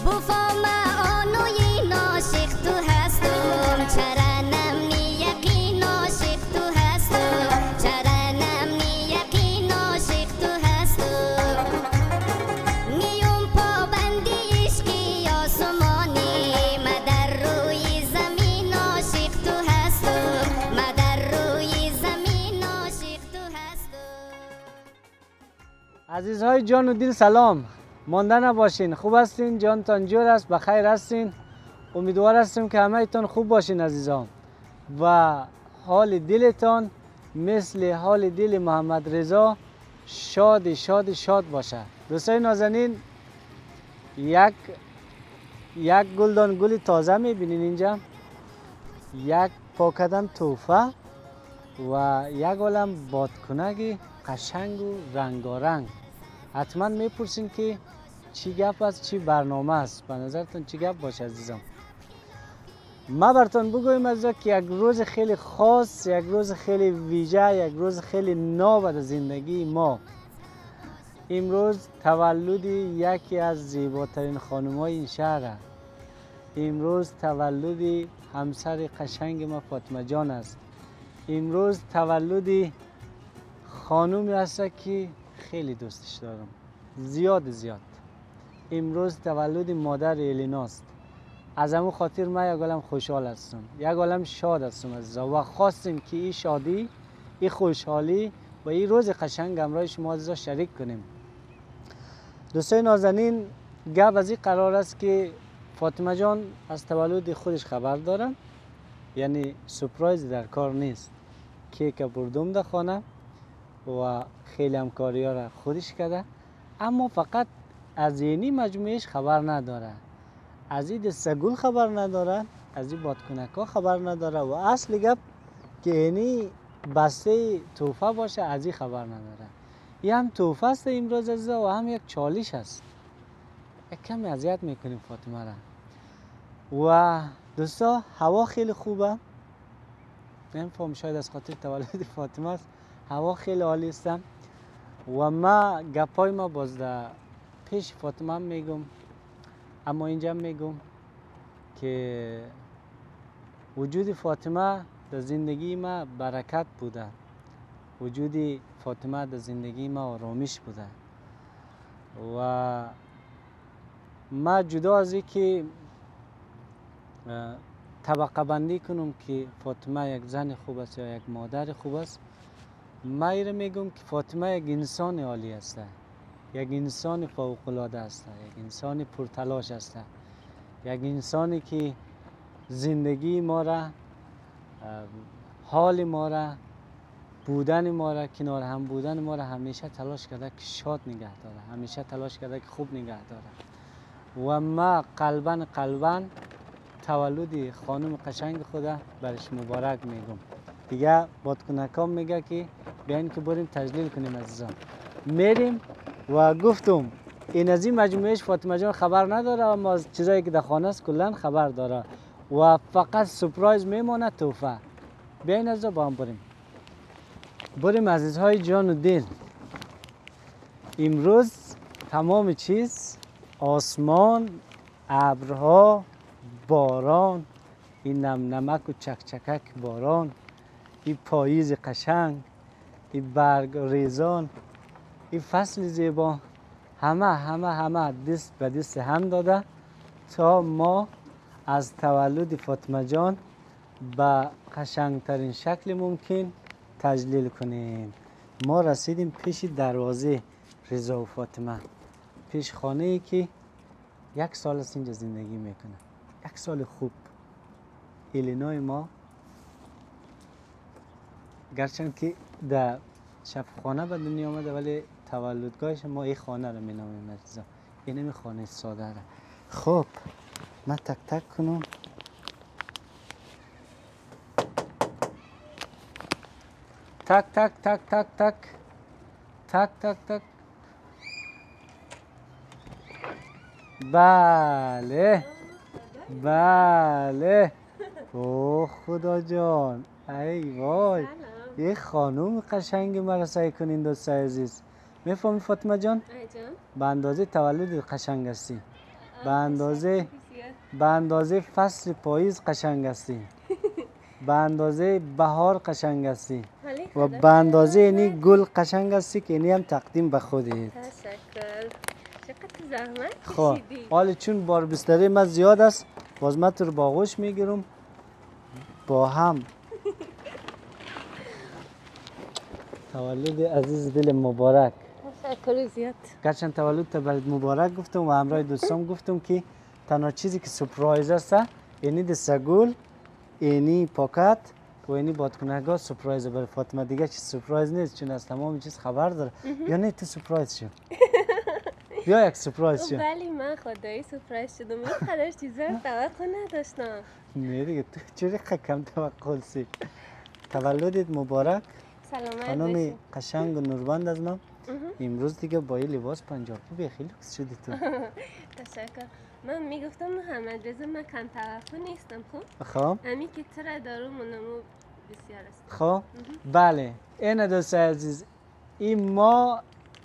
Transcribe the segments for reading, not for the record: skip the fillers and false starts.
بفهمه آنوی ناشق تو هستم چرا نمنی یقین عاشق تو هستم چرا نمنی یقین عاشق تو هستم نیوم پابندی عشقی آسمانی من در روی زمین عاشق تو هستم من در روی زمین عاشق تو هستم. عزیزهای جان و دل سلام، مانده نباشین. خوب هستین؟ جانتان جور است؟ بخیر هستین؟ امیدوار هستیم که همه ایتان خوب باشین عزیزان و حال دلتان مثل حال دل محمد رضا شاد شاد شاد باشه. دوستای نازنین، یک گلدان گل تازه میبینین اینجا، یک پاکدم توفه و یک عالم بادکنک قشنگ و رنگارنگ. حتما میپرسین که چی گپ است، چی برنامه است؟ به نظرتون چی گپ باشه عزیزم؟ ما براتون بگویم از که یک روز خیلی خاص، یک روز خیلی ویژه، یک روز خیلی ناب در زندگی ما. امروز تولد یکی از زیباترین خانم‌های این شهر است. امروز تولد همسر قشنگ ما فاطمه جان است. امروز تولد خانومی است که خیلی دوستش دارم، زیاد. امروز تولد مادر الیناست. از همون خاطر من یک عالم خوشحال هستم، یک عالم شاد هستم عزیزا و خواستیم که این شادی، این خوشحالی و این روز قشنگ همراه شما عزیزا شریک کنیم. دوستای نازنین، گپ از این قرار است که فاطمه جان از تولد خودش خبر داره، یعنی سورپرایز در کار نیست. کیک بردم در خانه و خیلی همکاری ها را خودش کرده، اما فقط از اینی مجموعش خبر نداره، از این دستگل خبر نداره، از این بادکنک ها خبر نداره و اصل گپ که اینی بسته توفه باشه از این خبر نداره. این هم توفه است امروز عزیزا و هم یک چالش است. یک کمی اذیت میکنیم فاطمه را. و دوستا هوا خیلی خوبه، نمیفهم شاید از خاطر تولد فاطمه است، هوا خیلی عالی است و ما گپای ما باز در پیش فاطمه میگم، اما اینجا میگم که وجود فاطمه در زندگی ما برکت بوده، وجود فاطمه در زندگی ما آرامش بوده و ما جدا از اینکه طبقه بندی کنم که فاطمه یک زن خوب است یا یک مادر خوب است، ما ایره میگم که فاطمه یک انسان عالی است، یک انسان فوق العاده است، یک انسان پرتلاش است، یک انسانی که زندگی ما را، حال ما را، بودن ما را، کنار هم بودن ما را همیشه تلاش کرده که شاد نگه داره، همیشه تلاش کرده که خوب نگه داره و ما قلباً تولد خانم قشنگ خدا برش مبارک میگم. دیگه بادکنکام میگه که بیاین که بریم تجلیل کنیم عزیزان. میریم و گفتم این از این مجموعهش فاطمه جان خبر نداره، اما از چیزایی که در خانه است کلا خبر داره و فقط سورپرایز میمونه توفه. بیاین عزیزا با هم بریم عزیزهای جان و دل. امروز تمام چیز، آسمان، ابرها، باران، این نمک و چکچکک باران، این پاییز قشنگ، این برگ ریزان، این فصل زیبا، همه دست به دست هم داده تا ما از تولد فاطمه جان به قشنگترین شکل ممکن تجلیل کنیم. ما رسیدیم پیش دروازه رضا و فاطمه، پیش خانه ای که یک سال است اینجا زندگی میکنه، یک سال خوب. الینای ما گرچند که در شفاخانه به دنیا آمده ولی تولدگاهش ما این خانه رو مینامیم عزیزا، این نمی خانه ساده را. خب من تک تک کنم. تک تک تک تک تک تک تک تک. بله بله. اوه خدا جان، ای وای، یه خانوم قشنگ مرا سعی کنین دوستای عزیز. میفهمی فاطمه جان؟ به اندازه تولد قشنگ هستی. به اندازه فصل پاییز قشنگ هستی، به اندازه بهار قشنگ هستی و به اندازه اینی گل قشنگ هستی که اینی هم تقدیم به خودت. تشکر. چقدر زحمت خب کشیدی. حالا چون بار بستری ما زیاد است باز من تو رو با آغوش میگیرم با هم. تولد عزیز دل مبارک. تشکر زیاد. گرچند تولد تولد مبارک گفتم و همراه دوستان گفتم که تنها چیزی که سپرایز است اینی دستگل، اینی پاکت و اینی بادکنکا سپرایز برای فاطمه. دیگه چیز سپرایز نیست چون از تمام چیز خبر داره. یا نه تو سپرایز شو. بیا یک سپرایز شو. ولی من خدایی سپرایز شدم. این قدر چیزا رو توقع نداشتم. نه دیگه تو چوری کم توقع سی. تولدت مبارک. سلامت خانم باشی. قشنگ و نوربند از من. امروز دیگه با این لباس پنجابی به خیلی لوکس شدی تو. تشکر. من میگفتم محمد رضا من کم توقع نیستم. خب همین که تو را دارم منمو بسیار است. خب بله این دوست عزیز این ما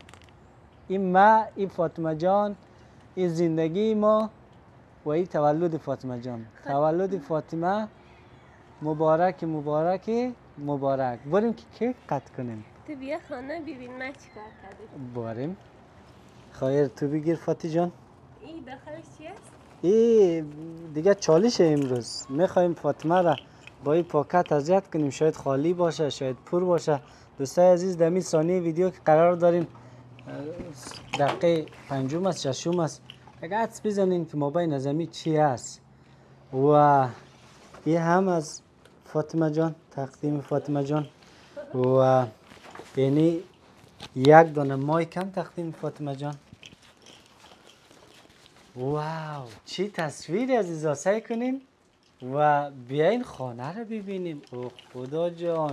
این فاطمه جان این زندگی ما و این تولد فاطمه جان. تولد فاطمه مبارک مبارک مبارک. بریم که کیک قطع کنیم. تو بیا خانه ببین من چیکار کردم. بریم. خیر تو بگیر فاطمه جان. این داخلش چی است؟ این دیگه چالشه امروز. میخوایم فاطمه را با این پاکت اذیت کنیم. شاید خالی باشه شاید پر باشه. دوستای عزیز در این ثانیه ویدیو که قرار داریم دقیقه 5 است 6 است. اگه حدس بزنین که مابین نظمی چی است. و این هم از فاطمه جان تقدیم فاطمه جان و یعنی یک دانه مای کم تقدیم فاطمه جان. واو چی تصویر عزیزا. سعی کنیم و بیاین خانه رو ببینیم. اوه خدا جان.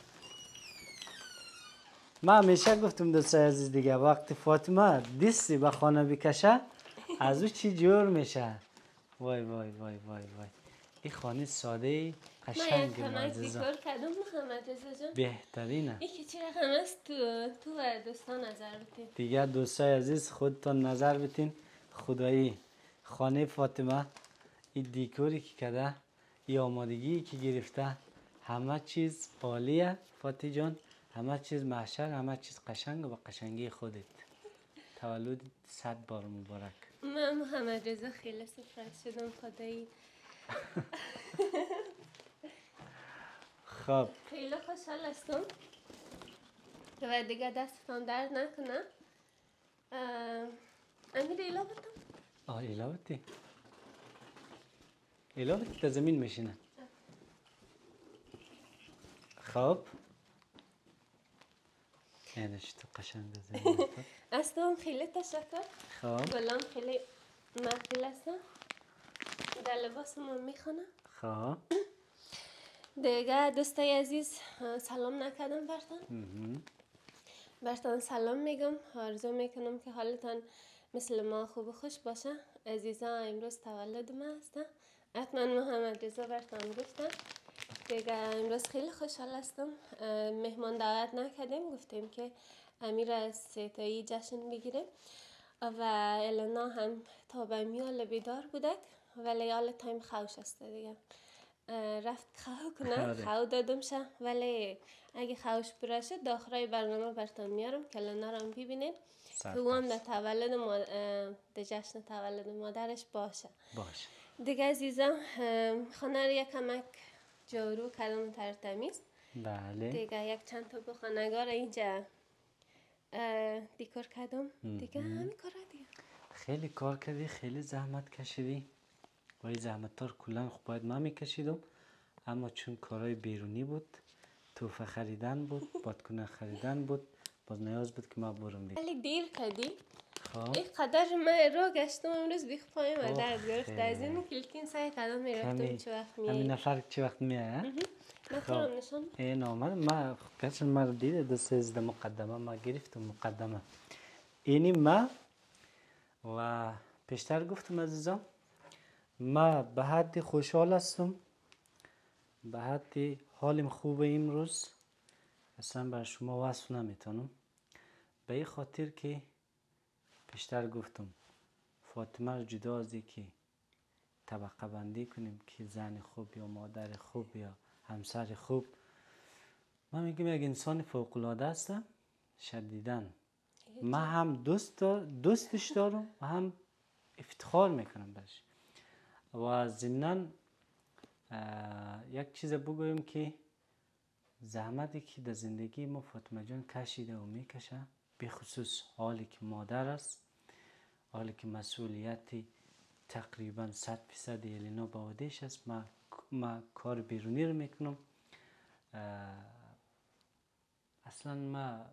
من همیشه گفتم دوستای عزیز دیگه وقتی فاطمه دستی به خانه بکشه از او چی جور میشه. وای وای وای وای وای. این خانه ساده قشنگ من عزیزا. دیکور کردم محمد رضا جان. بهترینه. این که چی رقم است تو و دوستان نظر بتین. دیگه دوستای عزیز خودتان نظر بتین. خدایی خانه فاطمه این دیکوری که کرده این آمادگی که گرفته همه چیز عالیه فاطمه جان. همه چیز محشر همه چیز قشنگ و با قشنگی خودت. تولد 100 بار مبارک. من محمد رضا خیلی سپرایز شدم خدایی. خب خیلی خوشحال هستم و دیگه دستتان درد نکنه. امیر ایلا بودم. ایلاوتی ایلاوتی تا زمین میشینه. خب اینش تو قشنگ زمین تو. اصلا خیلی تشکر. خب گلام خیلی مقبول هستم. در لباسمون میخونه. خب دیگه دوستای عزیز سلام نکردم برتان سلام میگم. آرزو میکنم که حالتان مثل ما خوب و خوش باشه. عزیزا امروز تولد ما هستن. حتما محمد رضا برتان گفتم. دیگه امروز خیلی خوشحال هستم. مهمان دعوت نکردیم گفتیم که امیر از ستایی جشن بگیره و النا هم تا به میال بیدار بودک ولی حال تایم خوش است دیگه. رفت خو کنه خو دادم شه ولی اگه خوش برا شد داخلای برنامه برتان میارم که النا رو هم ببینید که او هم در جشن تولد مادرش باشه. دیگه عزیزم خانه رو یک کمک جارو کردم تر تمیز. بله دیگه یک چند تا بخانگار اینجا دیکور کردم. دیگه همین کارا دیگه. خیلی کار کردی خیلی زحمت کشیدی و این زحمت ها رو کلن خب باید من میکشیدم اما چون کارهای بیرونی بود توفه خریدن بود بادکنک خریدن بود باز نیاز بود که ما برم بید. ولی دیر کردی. خب این قدر من را گشتم امروز بیخ پایم و درد گرفت. از این کلتین سعی کردم میرفتم چه وقت میایی. همین نفر چه وقت میای؟ نفرم نشان. این آمد ما کسان ما رو دیده دو سه مقدمه ما گرفتم مقدمه اینی ما و پیشتر گفتم عزیزم ما به حد خوشحال هستم به حد حالم خوبه امروز اصلا بر شما وصف نمیتونم به این خاطر که پیشتر گفتم فاطمه رو جدا از که طبقه بندی کنیم که زن خوب یا مادر خوب یا همسر خوب، من میگم یک انسان فوق العاده است شدیداً. من هم دوستش دارم و هم افتخار میکنم برش. و ضمناً یک چیز بگویم که زحمتی که در زندگی ما فاطمه جان کشیده و میکشه، به خصوص حالی که مادر است، حالی که مسئولیت تقریبا 100% الینا با عهده‌اش است. من کار بیرونی رو میکنم. اصلا من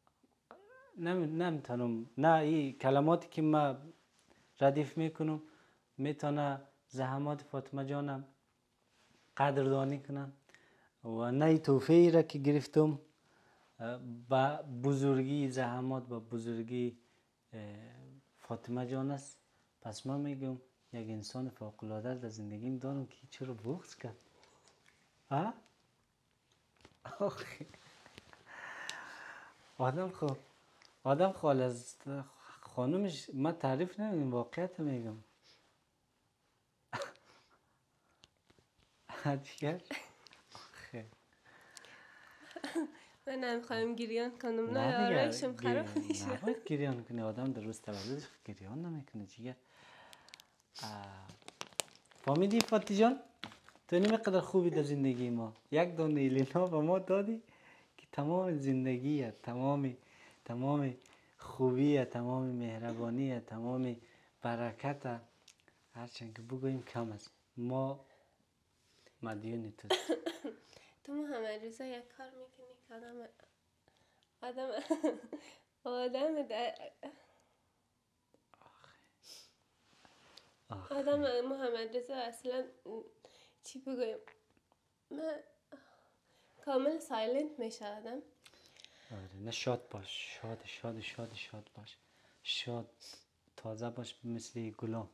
نمیتونم، نه این کلماتی که من ردیف میکنم میتونه زحمات فاطمه جانم قدردانی کنم و نه توفیه ای را که گرفتم با بزرگی زحمات و بزرگی فاطمه جان است. پس من میگم یک انسان فوق العاده در زندگیم دارم که چرا بغض کرد؟ ها؟ آدم خال از خانومش من تعریف نمیگم، واقعیت میگم. دیگر خیلی من نمیخوایم گریان کنم، نه آرایشم خراب میشه. نباید گریان کنی، آدم در روز تولدش گریان نمیکنه جیگر. فهمیدی فاتی جان؟ تو نمیقدر خوبی در زندگی ما، یک دانه الینا به ما دادی که تمام زندگی، تمام خوبی، تمام مهربانی، تمام برکت، هرچند که بگوییم کم است. ما مدیون تو. تو محمد رضا یک کار میکنی که آدم محمد رضا اصلا چی بگویم، من کامل سایلنت میشه آدم. آره نه، شاد باش، شاد باش، شاد تازه باش مثل گلان،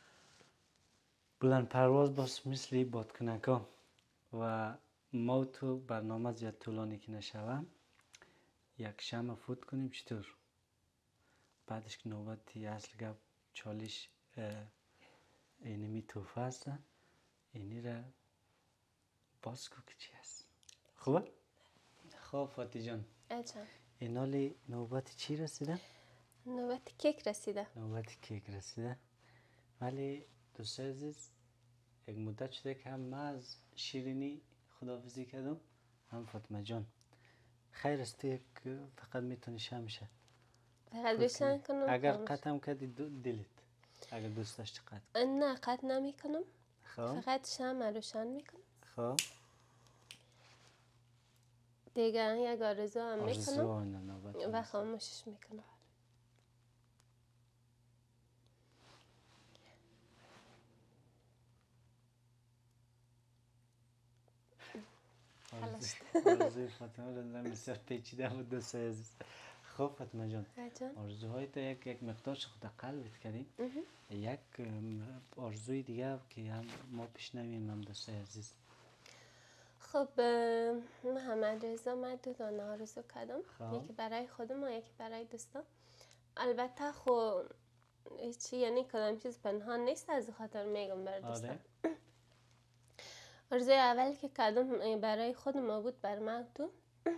بلند پرواز باش مثل بادکنکا. و ما تو برنامه زیاد طولانی که نشوم یک شمع فوت کنیم چطور؟ بعدش که نوبتی اصل گپ چالش اینمی توفه است، اینی را باز کو که چی هست. خوبه؟ خوب فاتی جان، اینالی نوبت چی رسیده؟ نوبت کیک رسیده. نوبت کیک رسیده. ولی دوستای عزیز، یک مدت شده که هم من از شیرینی خداحافظی کردم، هم فاطمه جان. خیر است یک فقط میتونی شمشه فقط بشن کنم. اگر قطعم کردی دلت، اگر دوست داشتی قطع. نه قطع نمی کنم. فقط شمع روشن میکنم. خب دیگه یک آرزو هم میکنم و خاموشش میکنم. آرزوی فاطمه رو بسیار پیچیده بود دوستای عزیز. خب فاطمه جان، آرزوهای تو یک مقدارش خود قلبت کردیم. یک آرزوی دیگه که هم ما پیشنویم هم دوستای عزیز. خب محمد رضا، من 2 دانه آرزو کردم، یکی برای خودم و یکی برای دوستم. البته خب چی یعنی کدام چیز پنهان نیست، از خاطر میگم برای دوستم. آرزوی اول که کردم برای خودم بود بر موتو.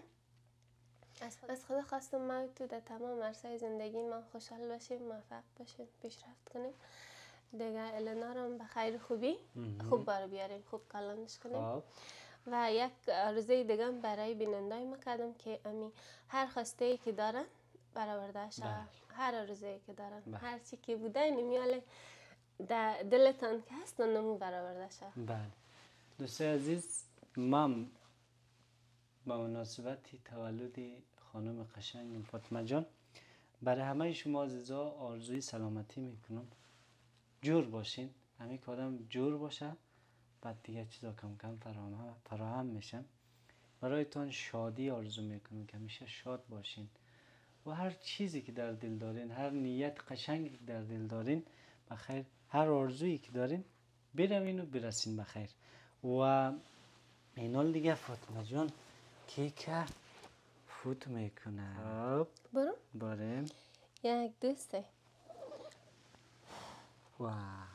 از خدا خواستم موتو در تمام عرصه زندگی ما خوشحال باشیم، موفق باشیم، پیشرفت کنیم. دیگه الینا رو به خیر خوبی خوب بار بیاریم، خوب کلانش کنیم. و یک آرزوی دیگه برای بینندای ما کردم که امی هر خواسته ای که دارن برآورده شه. هر آرزویی که دارن، هر چی که بوده نمیاله دلتان که هست نمو برآورده شه. بله دوستای عزیز، من با مناسبت تولد خانم قشنگ فاطمه جان برای همه شما عزیزا آرزوی سلامتی میکنم. جور باشین، همین که آدم جور باشه بعد دیگه چیزا کم کم فراهم میشن. برایتان شادی آرزو میکنم که همیشه شاد باشین و هر چیزی که در دل دارین، هر نیت قشنگی که در دل دارین بخیر، هر آرزویی که دارین بروین و برسین بخیر. و اینال دیگه فاطمه جان کیک فوت میکنه. بریم؟ بریم. یک دوسته واو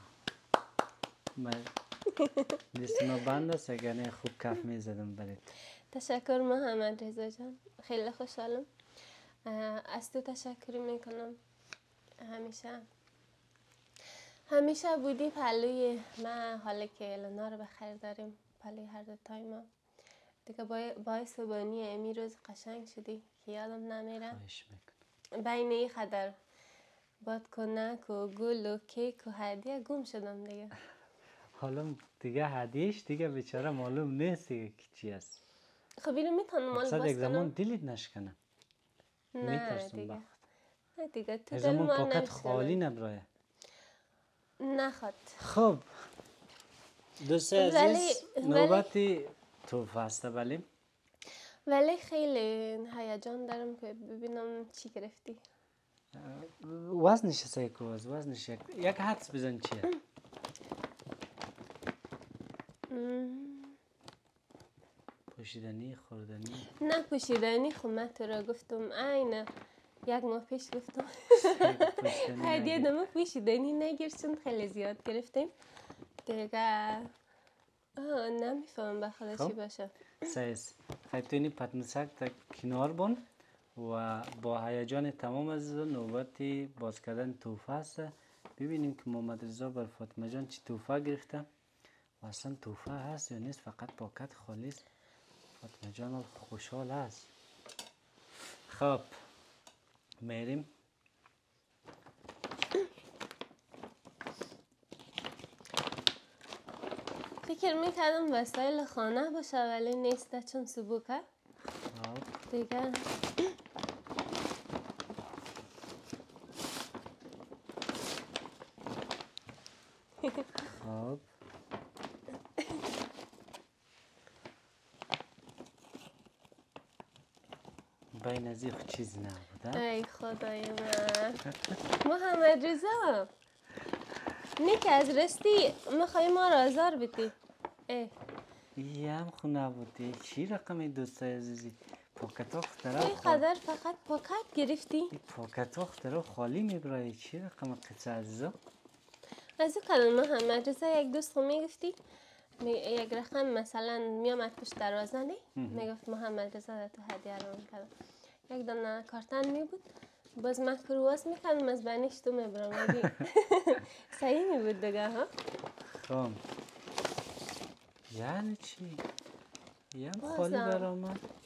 دست ما بند است اگر خوب کف میزدم برید. تشکر محمد رضا جان، خیلی خوشحالم. از تو تشکر میکنم. همیشه بودی پلوی من، حالا که النا رو بخیر داریم پلوی هر دو تای ما دیگه. باعث بانی امی روز قشنگ شدی که یادم نمیره. خواهش میکنم. بین ای خدر بادکنک و گل و کیک و هدیه گم شدم دیگه. حالا دیگه هدیهش دیگه بیچاره معلوم نیست دیگه که چی است. خب اینو میتونم مال مقصد باز یک زمان کنم؟ دلت نشکنه. نه میترسم دیگه. بخت. نه دیگه تو یک دل زمان ما پاکت خالی نبرایه. نخواد. خب دوست عزیز نوبتی توفه است ولی خیلی هیجان دارم که ببینم چی گرفتی. وزنش سایکوز وزنش یک حدس بزن چیه؟ پوشیدنی خوردنی؟ نه پوشیدنی. خب من تو را گفتم عین یک ماه پیش گفتم هدیه دمو پوشیدنی نگیر چون خیلی زیاد گرفتیم دیگه. نمیفهم بخدا چی باشه. سایز خیلی پتنسک تا کنار بون و با هیجان تمام از نوبتی باز کردن توفه است. ببینیم که محمد رضا بر فاطمه جان چی توفه گرفته و اصلا توفه هست یا نیست، فقط پاکت خالی است. فاطمه جان خوشحال است. خب میریم. فکر میکردم وسایل خانه باشه ولی نیسته چون سبوکه دیگه. خب بین از این چیز نبوده. ای خدای من محمد رضا نیک از رستی میخوای ما را آزار بدی. یه هم خونه بودی چی رقم دوستای عزیزی؟ پاکت ها خطره ای قدر فقط پاکت گرفتی؟ پاکت ها خطره خالی میبرای چی رقم قصه عزیزا؟ از او کلمه محمد رضا یک دوست خو میگفتی یک رقم مثلا میامد پشت دروازه نی میگفت محمد رضا در تو هدیه رو میکردم. یک دانه کارتن می بود باز من کرواز میکردم از بینش تو میبرم اگه صحیح می بود دیگه ها. خب یعنی چی؟ یه هم خالی برام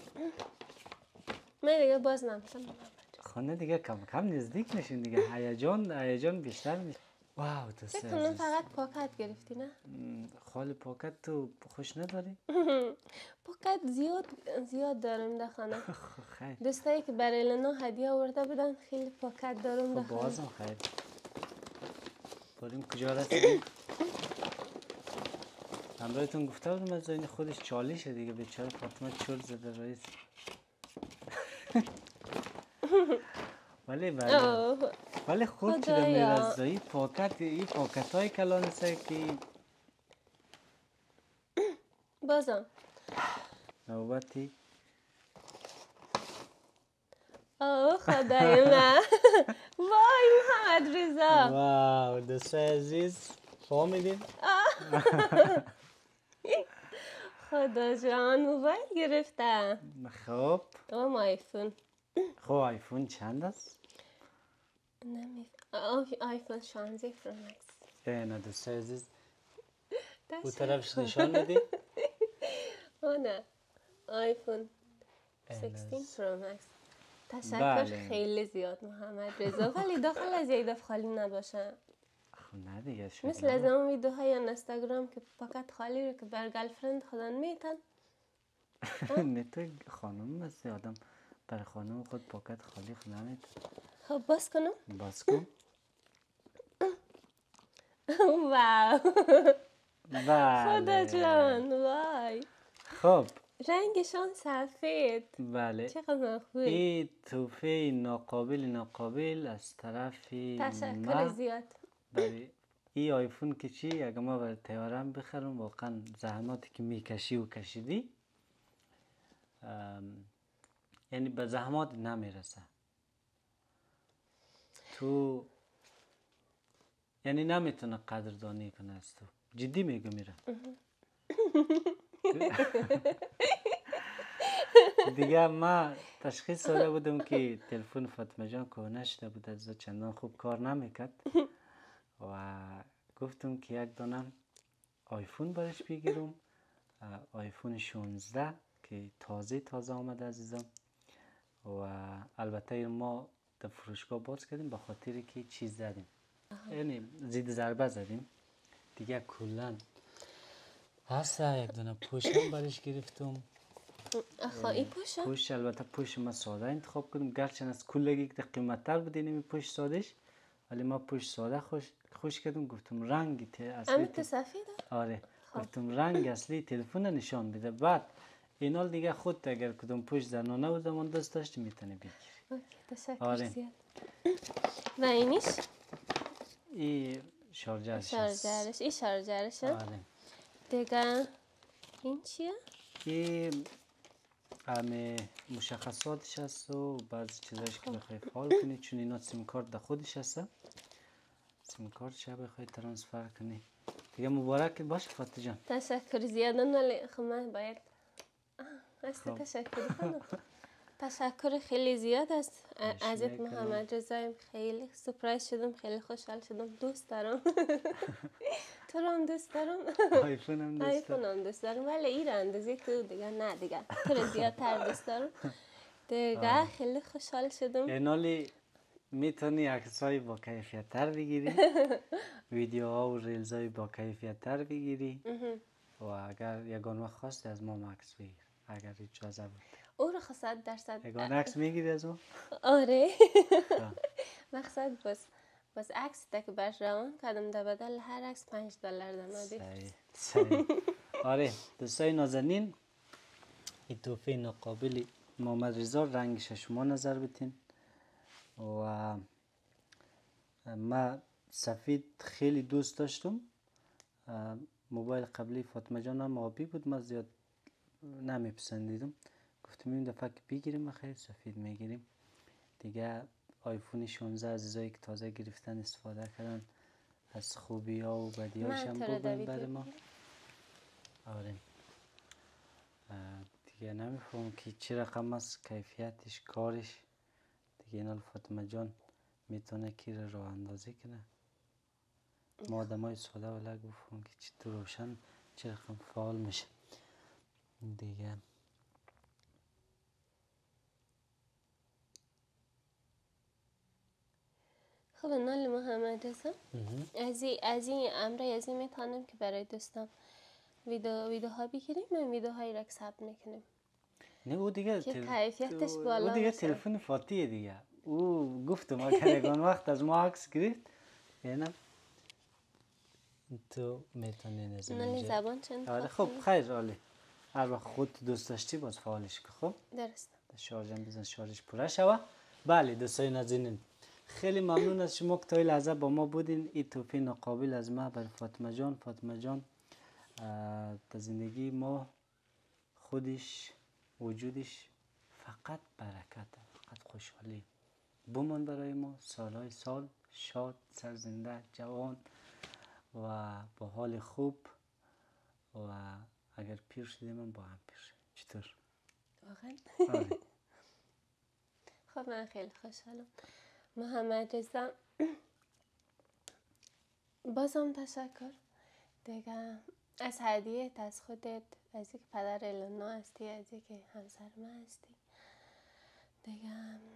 من دیگه باز نمیشم. خانه دیگه کم کم نزدیک نشین دیگه. هیجان بیشتر میشه. واو دوست فکر کنم فقط پاکت گرفتی نه؟ خالی پاکت تو خوش نداری؟ پاکت زیاد دارم در خانه. خیر دوستایی که برای لنا هدیه آورده بودن خیلی پاکت دارم در خب خانه. بازم خیر بریم کجا رسیدیم؟ همراهتون گفته بودم از این خودش چالیشه دیگه بیچاره فاطمه چول زده رئیس. ولی خوب چیده میرزایی پاکت این پاکت های کلان است که بازم نوبتی خدای من وای محمد رضا واو دوستای عزیز فهمیدین؟ خدا جان موبایل گرفتم. خب اما آیفون. خب آیفون چند است؟ آیفون 16 پرو مکس. نه دوستای عزیز او طرفش نشان ندی؟ نه آیفون 16 پرو مکس. تشکر خیلی زیاد محمد رضا ولی داخل از یک دفعه خالی نباشه. نه دیگه شد مثل از اون ویدیوهای اینستاگرام که پاکت خالی رو که بر گرلفرند خودن میتن. نه تو خانم هستی آدم برای خانم خود پاکت خالی خود نمیتن. خب باز کنم؟ باز کن. واو بله خدا جان وای خب رنگشان سفید. بله چقدر خوب. این توفه ناقابل از طرف تشکر زیاد. بله این آیفون که چی اگه ما برای تیارم بخرم واقعا زحماتی که میکشی و کشیدی یعنی به زحمات نمیرسه. تو یعنی نمیتونه قدردانی کنه از تو. جدی میگم میره. دیگه ما تشخیص داده بودم که تلفن فاطمه جان کهنه شده بود، از چندان خوب کار نمیکرد و گفتم که یک دانه آیفون برش بگیرم، آیفون 16 که تازه آمده عزیزم. و البته ما در فروشگاه باز کردیم به خاطر که چیز زدیم، یعنی زید ضربه زدیم دیگه. کلا هست یک دونه پوش هم برش گرفتم. این پوشه؟ پوش البته پوش ما ساده انتخاب کردم، گرچه از کلگی که قیمت تر بود اینمی پوش سادهش، ولی ما پوش ساده خوش کردم. گفتم رنگ اصلی سفیده؟ آره گفتم رنگ اصلی تلفن نشان بده. بعد اینال دیگه خودت اگر کدوم پوش زنانه و زمان دست داشتی میتونی بگیری. تشکر آره. زیاد. و اینیش؟ این شارجرش هست. این شارجرشه؟ آره. دیگه این چیه؟ این همه مشخصاتش هست و بعضی چیزایش که بخوای فعال کنی، چون اینا سیم کارت در خودش هست. سیم کارت شو بخوای ترانسفر کنی. دیگه مبارک باشه فاطمه جان. تشکر زیادن، ولی خب من باید تشکر کنم. تشکر خیلی زیاد است ازت محمد رضا. خیلی سپرایز شدم، خیلی خوشحال شدم. دوست دارم. تو رو هم دوست دارم. آیفون هم دوست دارم، ولی این اندازه تو دیگه نه، دیگه تو رو زیادتر دوست دارم دیگه. خیلی خوشحال شدم. اینالی میتونی عکسای با کیفیت تر بگیری، ویدیوها و ریلزای با کیفیت تر بگیری و اگر یگان وقت خواستی از ما عکس بگیر اگر اجازه بود. او رو 100% یگان عکس میگیری از ما؟ آره. مقصد بس عکس تا که برش روان کردم، در بدل هر عکس $5 دمادی. صحیح. آره دوستای نازنین، این تحفه ناقابل محمد رضا، رنگش شما نظر بتین. و من سفید خیلی دوست داشتم. موبایل قبلی فاطمه جان هم آبی بود، من زیاد نمیپسندیدم. گفتم این دفعه که بگیریم خیلی سفید میگیریم دیگه. آیفون 16 عزیزایی که تازه گرفتن استفاده کردن، از خوبی ها و بدی هاش هم بگوین برای ما. آره دیگه نمیفهمم که چی رقم است کیفیتش، کارش دیگه. اینال فاطمه جان میتونه که راه اندازی کنه. ما آدم های ساده ولی گفتم که چطور روشن چه رقم فعال میشه دیگه. خب نال محمد رضا، از این میتونم که برای دوستم ویدیوها بگیریم. من ویدیوهایی را ثبت میکنیم. نه او دیگه که کیفیتش بالا او دیگه تلفن فاتیه دیگه. او گفتم اگر یگان وقت از ما عکس گرفت اینم تو میتونی نظر نالی زبان چند. آره خب خیر عالی. هر وقت خود دوست داشتی باز فعالش که. خب درست. شارژم بزن شارژش پوره شوه. بله دوستای نازنین، خیلی ممنون از شما که تا این لحظه با ما بودین. این تحفه ناقابل از ما برای فاطمه جان. فاطمه جان در زندگی ما خودش وجودش فقط برکت، فقط خوشحالی. بمان برای ما سالهای سال شاد، سرزنده، جوان و با حال خوب. و اگر پیر شدیم من با هم پیر شدیم. چطور؟ واقعا؟ آره. خب من خیلی خوشحالم محمد رضا. بازم تشکر دیگه از هدیه‌ات، از خودت، از اینکه پدر النا هستی، از اینکه همسر من هستی دیگه.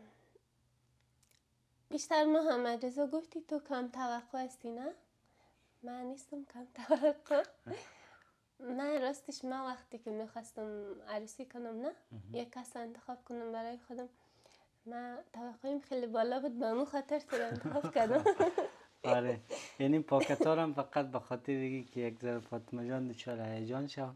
بیشتر محمد رضا گفتی تو کم توقع هستی. نه من نیستم کم توقع. من راستش من وقتی که میخواستم عروسی کنم، نه یک کس انتخاب کنم برای خودم، من توقعیم خیلی بالا بود، به اون خاطر تو رو انتخاب کردم. آره یعنی پاکتارم فقط به خاطر دیگه که یک ذره فاطمه جان دچار هیجان شد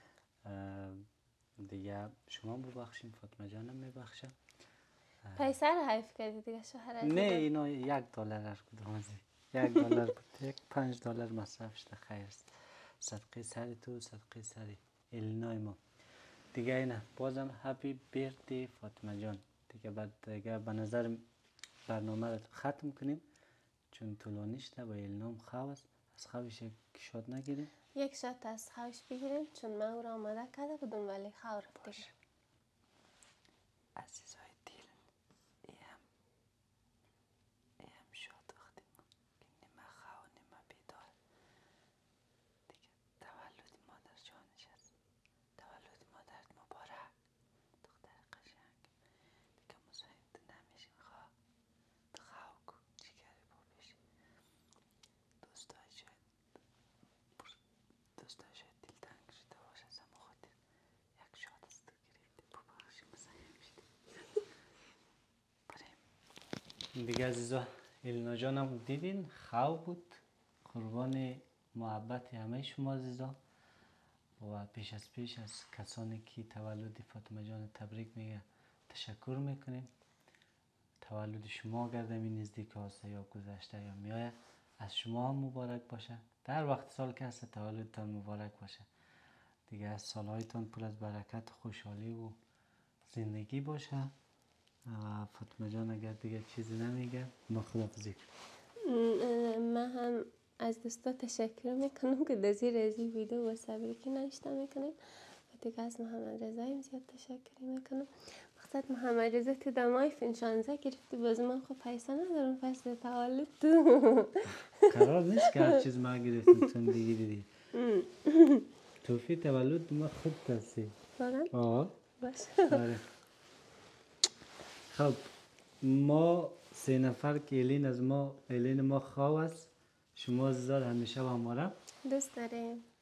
دیگه. شما ببخشیم فاطمه جانم میبخشه. پیسه رو حیف کردی دیگه شوهر عزیزم. نه اینا $1 هر کدوم از $1 بود. $5 مصرف شده. خیر است. صدقه سر تو، صدقه سر الینای ما دیگه. اینه بازم هپی بیرتی فاطمه جان دیگه. بعد دیگه به نظر برنامه رو ختم کنیم چون طولانی شده و النام خو است. از خوش یک شاد نگیریم. یک شات از خوش بگیریم چون من او را آماده کرده بودم ولی خو رفت دیگه. عزیزای دل ایم شاد وقتی که نیمه خو نیمه بیدار دیگه تولد مادر جانش است. تولد مادرت مبارک دختر قشنگ دیگه مزاحم تو نمیشیم. خواه تو خو کو جگری با بشی دوستای شاید دلتنگ شده باشه از همه خاطر یک شاد است تو گرفتی ببخشی مزاحم شدی بریم دیگه. عزیزا الینا جانم دیدین خو بود. قربان محبت همه شما عزیزا و پیش از کسانی که تولد فاطمه جان تبریک میگه تشکر میکنیم. تولد شما گرده می نزدیک هسته یا گذشته یا میایه از شما هم مبارک باشه. در وقت سال که هست تولدتان مبارک باشه دیگه. از سالهایتان پر از برکت و خوشحالی و زندگی باشه. فاطمه جان اگر دیگه چیزی نمیگه ما خداحافظی کنیم. من هم از دوستا تشکر میکنم که در زیر از این ویدیو و صبری که نشته میکنیم و دیگه از محمد رضا زیاد تشکر میکنم. مقصد محمد رضا تو دمای فین 16 گرفتی باز من خب پیسه ندارم پس تولد تو قرار نیست که هر چیز ما گرفتیم تون دیگه دیدی توفی تولد ما خود ترسی واقعا؟ باشه. خب ما 3 نفر که الین ما خو است. شما عزیزان همیشه با ما را دوست داریم.